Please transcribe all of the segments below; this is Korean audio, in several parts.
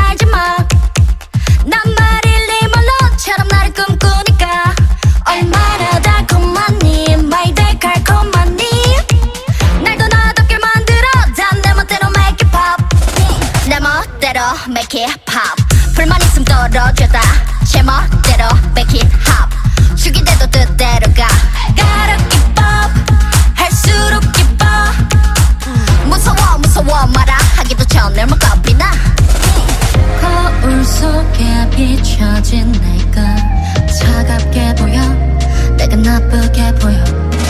살지 마. 난 마릴린 먼로처럼 나를 꿈꾸니까 얼마나 달콤하니 말들 달콤하니 날 더 나답게 만들어 단 내 멋대로 make it pop. 내 멋대로 make it pop. 불만 있음 떨어져다 제 멋대로 make it hop. 죽이대도 뜻대로 가. Gotta keep up 할수록 기뻐. 무서워 말아 하기도 전에 얼마 겁이 나. 거울 속에 비춰진 내가 차갑게 보여. 내가 나쁘게 보여.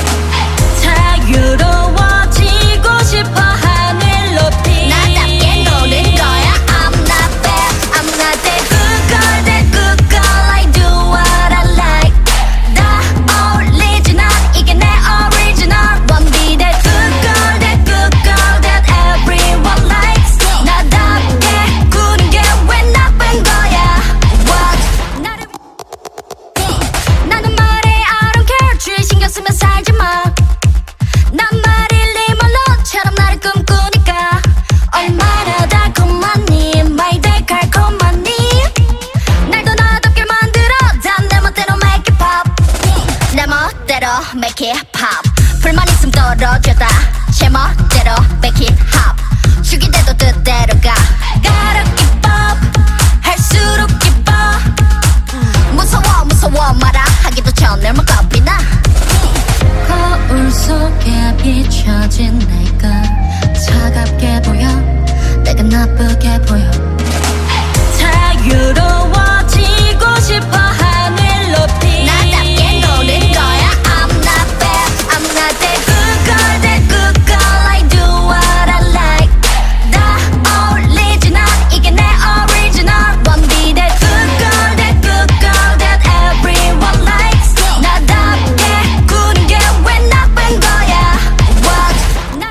자유로워지고 싶어 하늘 높이 나답게 노는 거야. I'm not bad, I'm not that good girl, I do what I like. 다 어울리지 난 이게 내 original. Won't be that good girl that everyone likes. 나답게 구는 게 왜 나쁜 거야. What? 나는 말해 I don't care. 주위 신경 쓰면 살지 마. 난 마릴린 먼로처럼 나를 꿈꾸니까 얼마나 달콤하니 말들 달콤하니 날 더 나답게 만들어 단 내 멋대로 make it pop. 내 멋대로 make it pop. 불만 있음 떨어져다 제 멋대로 make it hop. 죽이대도 뜻대로 가. Gotta keep up 할수록 기뻐. 무서워 말아 하기도 전에 얼마 겁이 나. 거울 속에 비춰진 내가 차갑게 보여. 내가 나쁘게 보여. 자유로워지고 싶어 하늘 높이 나답게 노는 거야. I'm not bad, I'm not that good girl, I do what I like. 다 어울리지 난 이게 내 original. Won't be that good girl that everyone likes. 나답게 구는 게 왜 나쁜 거야. What?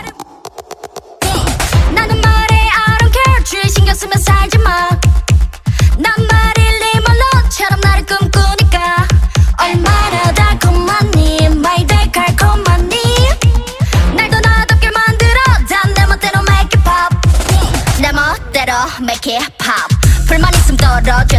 나는 말해 I don't care. 주위 신경 쓰면 살지 마. 난 마릴린 먼로처럼 나를 꿈꾸니까 얼마나 달콤하니 말들 달콤하니 날 더 나답게 만들어 단 내 멋대로 make it pop. 내 멋대로 make it pop. 불만 있음 떨어져